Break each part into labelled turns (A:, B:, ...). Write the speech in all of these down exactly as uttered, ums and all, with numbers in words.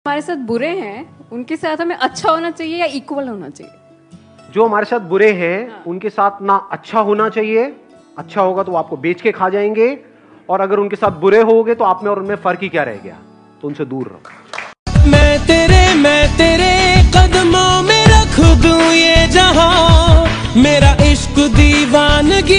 A: हमारे साथ बुरे हैं उनके साथ हमें अच्छा होना चाहिए या इक्वल होना चाहिए?
B: जो हमारे साथ बुरे हैं हाँ। उनके साथ ना अच्छा होना चाहिए, अच्छा होगा तो वो आपको बेच के खा जाएंगे, और अगर उनके साथ बुरे होगे तो आप में और उनमें फर्क ही क्या रह गया, तो उनसे दूर रहो।
C: मैं तेरे मैं तेरे कदमों में रख दूं ये जहां, मेरा इश्क दीवानगी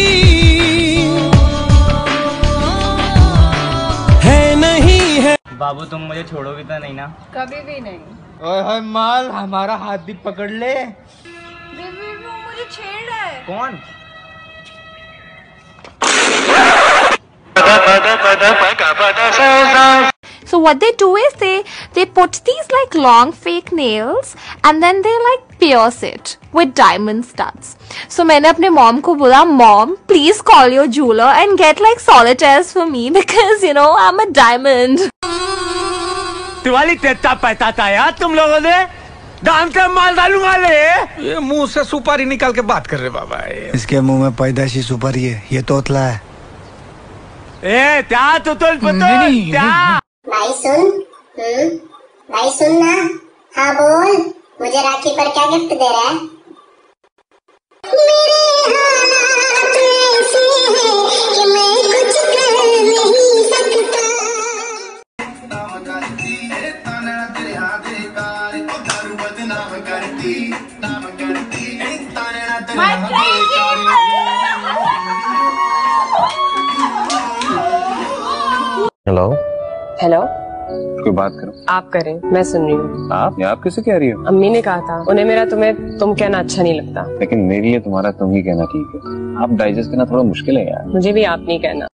C: है नहीं है।
D: बाबू तुम मुझे छोड़ोगे तो नहीं ना? कभी भी नहीं।
E: ओए होए माल, हमारा हाथ भी पकड़ ले।
A: बेबी वो मुझे छेड़ रहा है।
D: कौन?
F: So what they do is they they put these like long fake nails and then they like pierce it with diamond studs. So मैंने अपने mom को बोला, mom please call your jeweler and get like solitaires for me because you know I'm a diamond.
C: Diwali तेता पैता था यार तुम लोगों ने, दाम से माल डालूंगा ले। ये मुंह से सुपारी निकाल के बात कर रहे बाबा।
G: इसके मुंह में पैदाइशी सुपारी है, ये तोतला है।
C: ए क्या तो तो क्या?
H: भाई सुन, हम्म, भाई सुन ना, हाँ बोल, मुझे राखी पर क्या गिफ्ट दे रहा है? मेरे हालात ऐसे हैं कि मैं कुछ कर नहीं सकता।
I: हेलो
J: हेलो,
I: कोई बात करो।
J: आप करें, मैं सुन रही हूँ।
I: आप आप किसे कह रही हो?
J: अम्मी ने कहा था, उन्हें मेरा तुम्हें तुम कहना अच्छा नहीं लगता।
I: लेकिन मेरे लिए तुम्हारा तुम ही कहना ठीक है। आप डाइजेस्ट करना थोड़ा मुश्किल है यार।
J: मुझे भी आप नहीं कहना।